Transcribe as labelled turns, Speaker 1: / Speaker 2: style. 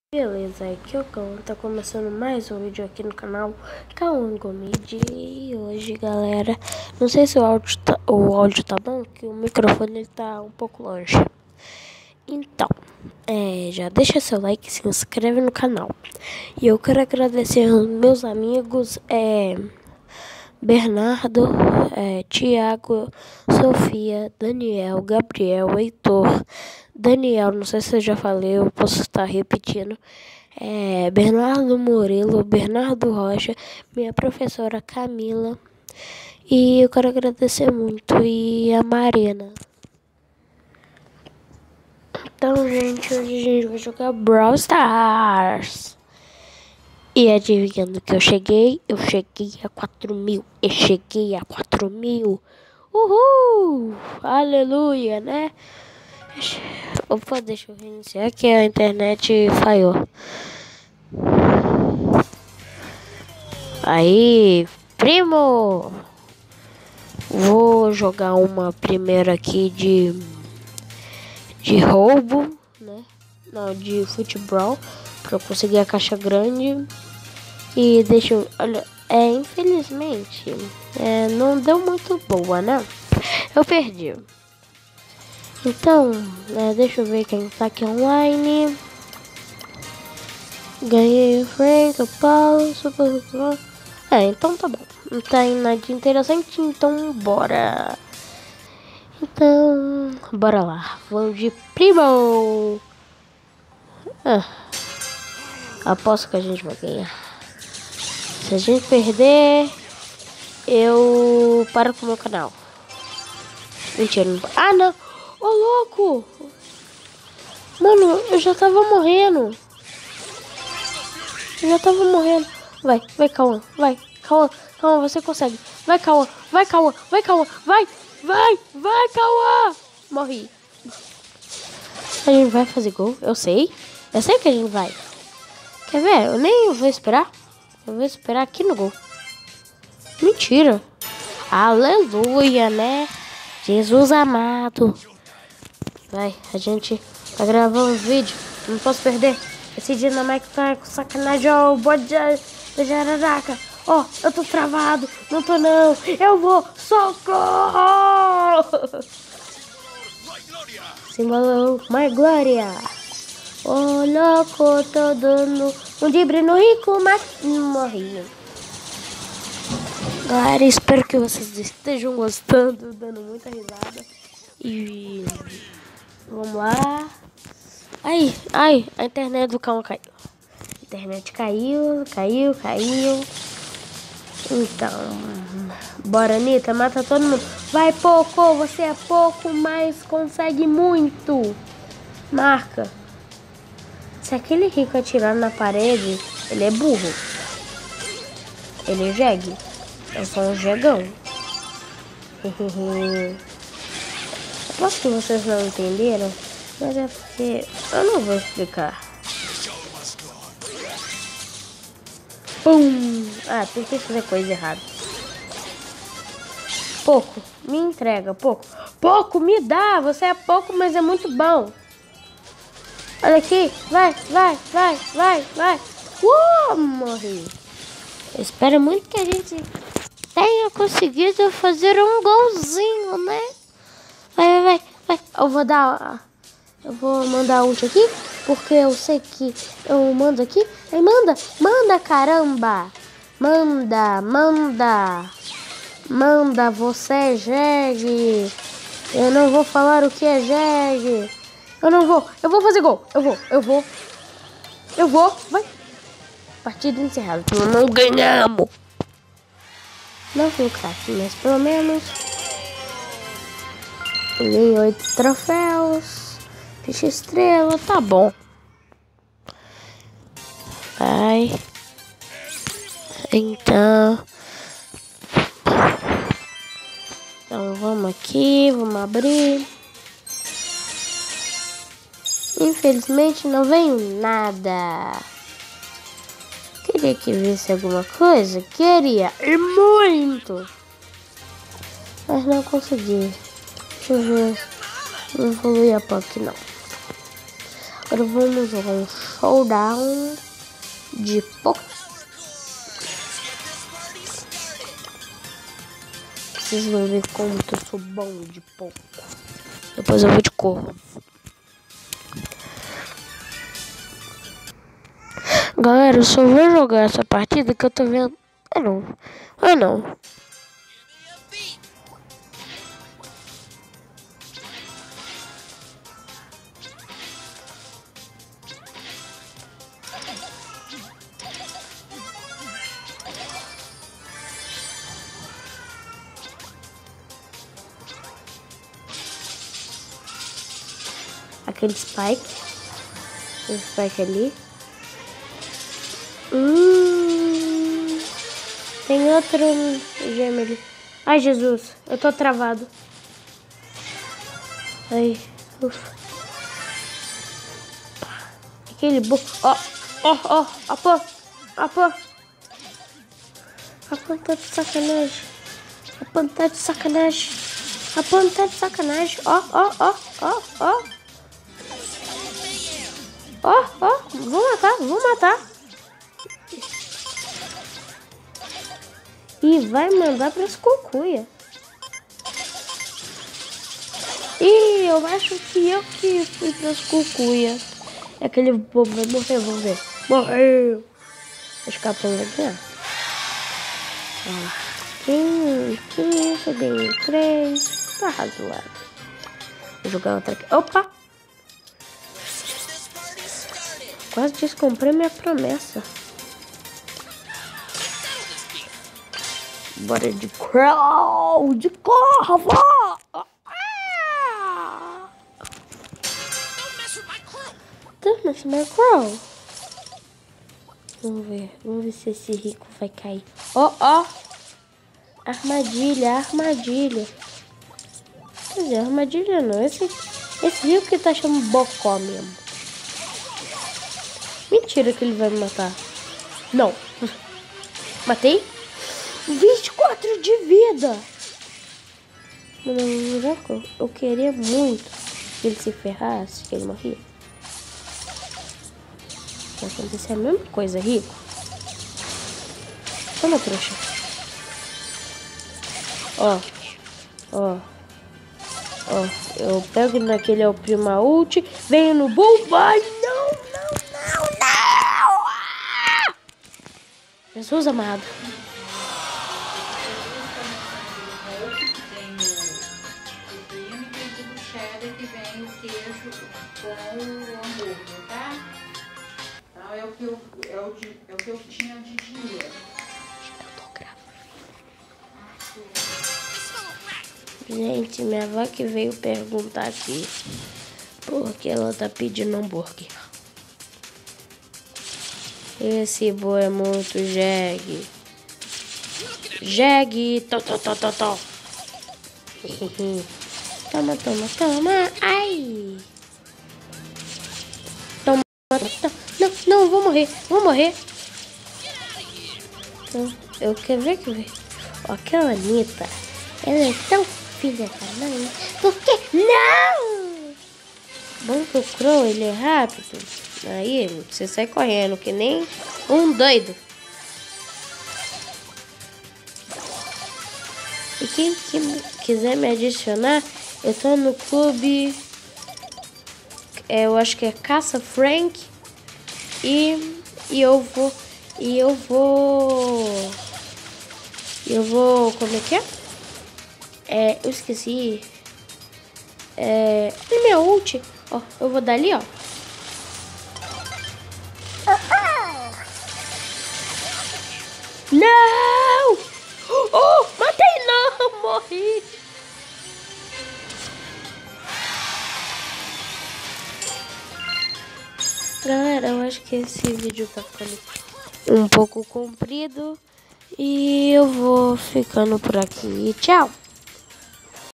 Speaker 1: Beleza, aqui é o Cauã, tá começando mais um vídeo aqui no canal Cauã Comedy. E hoje, galera, não sei se o áudio tá bom, que o microfone ele tá um pouco longe. Então, já deixa seu like e se inscreve no canal. E eu quero agradecer aos meus amigos, Bernardo, Tiago, Sofia, Daniel, Gabriel, Heitor, Daniel, não sei se eu já falei, eu posso estar repetindo, Bernardo Murilo, Bernardo Rocha, minha professora Camila, e eu quero agradecer muito, e a Marina. Então, gente, hoje a gente vai jogar Brawl Stars. E adivinhando que eu cheguei a 4.000. Eu cheguei a 4.000. Uhul! Aleluia, né? Opa, deixa eu reiniciar que a internet falhou. Aí, primo! Vou jogar uma primeira aqui de roubo, né? Não, de futebol, pra eu conseguir a caixa grande. E deixa eu... Olha, infelizmente, não deu muito boa, né? Eu perdi. Então, deixa eu ver quem tá aqui online. Ganhei o Frank, o Paulo, Super... então tá bom. Não tá em nada de interessante, então bora. Então, bora lá. Vamos de primo. Aposto que a gente vai ganhar. Se a gente perder, eu paro com o meu canal. Mentira, não... Ah, não! Ô, louco! Mano, eu já tava morrendo. Vai, Cauã. Vai, Cauã, você consegue. Vai, Cauã, vai, Cauã. Vai, Cauã. Morri. A gente vai fazer gol, eu sei que a gente vai. Quer ver? Eu nem vou esperar. Eu vou esperar aqui no gol. Mentira. Aleluia, né? Jesus amado. Vai, a gente tá gravando um vídeo. Não posso perder. Esse Dynamite tá com sacanagem. Ó, o bode da jararaca. Ó, eu tô travado. Não tô não. Eu vou. Socorro! Símbolo, my glória. Ô, louco, tô dando um dibre no rico, mas morri. Galera, espero que vocês estejam gostando, dando muita risada. E vamos lá. Ai, a internet do Cauã caiu. A internet caiu. Então, bora, Anitta, mata todo mundo. Vai, Poco, você é pouco, mas consegue muito. Marca. Se aquele rico atirar na parede, ele é burro. Ele é jegue. Eu sou um jegão. Aposto que vocês não entenderam, mas é porque eu não vou explicar. Pum! Tentei fazer coisa errada. Pouco, me entrega, pouco. Pouco, me dá! Você é pouco, mas é muito bom. Olha aqui, vai. Morri. Eu espero muito que a gente tenha conseguido fazer um golzinho, né? Vai. Eu vou mandar ult aqui, porque eu sei que eu mando aqui. Aí manda, caramba. Manda, você é jegue. Eu não vou falar o que é jegue. Eu vou fazer gol. Eu vou, vai. Partida encerrada. Não ganhamos. Não fui o craque, mas pelo menos ganhei 8 troféus. Ficha estrela, tá bom. Vai. Então vamos aqui, vamos abrir. Infelizmente não veio nada. Queria que visse alguma coisa. Queria e muito. Mas não consegui. Deixa eu ver. Não evolui a POC não. Agora vamos jogar um showdown de pouco. Vocês vão ver como que eu sou bom de pouco. Depois eu vou de corvo. Galera, eu só vou jogar essa partida que eu tô vendo. Ah, não. Ah, não. Aquele Spike. O Spike ali. Tem outro gêmeo ali. Ai, Jesus. Eu tô travado. Ai. Ufa. Aquele bo... Ó. Apô. A planta de sacanagem. Ó. Vou matar. E vai mandar pras cucuia. Ih, eu acho que eu que fui pras cucuia. Aquele bobo vai morrer, vamos ver. Morreu. Escapando aqui, ó. 15, ganhei 3. Tá razoável. Vou jogar outra aqui. Opa! Quase descomprei minha promessa. Bora de crow! De corvo! Don't mess with my crow. Vamos ver se esse rico vai cair. Ó! Armadilha. Quer dizer, armadilha não. Esse rico que tá chamando bocó mesmo. Mentira que ele vai me matar. Não. Matei? 24 de vida. Mano, eu queria muito que ele se ferrasse, que ele morria. Vai acontecer a mesma coisa, rico. Toma, trouxa. Ó. Eu pego naquele é o prima ult, venho no bull, vai. Não. Jesus amado.
Speaker 2: Que vem o queijo com o hambúrguer, tá? Então é o que eu tinha de dinheiro.
Speaker 1: Eu tô gravando. Gente, minha avó que veio perguntar aqui porque ela tá pedindo hambúrguer. Esse boi é muito jegue. Tó. Toma. Ai. Toma. Não, vou morrer. Então, eu quero ver. Ó, aquela Anitta, ela é tão filha da mãe. Por que não? Bom que o Crow, ele é rápido. Aí, você sai correndo que nem um doido. E quem quiser me adicionar, eu tô no clube, eu acho que é Caça Frank, e eu vou, como é que é? Eu esqueci, minha ult, ó, eu vou dar ali, ó. Não! Matei não, morri. Galera, eu acho que esse vídeo tá ficando um pouco comprido e eu vou ficando por aqui. Tchau!